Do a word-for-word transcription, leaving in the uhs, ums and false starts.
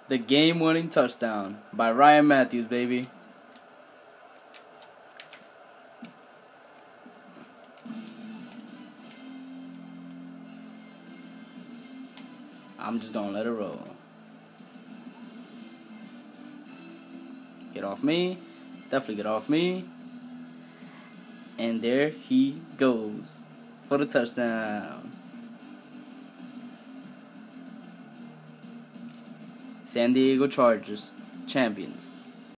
The game-winning touchdown by Ryan Mathews, baby. I'm just gonna let it roll. Get off me. Definitely get off me. And there he goes for the touchdown. San Diego Chargers, champions.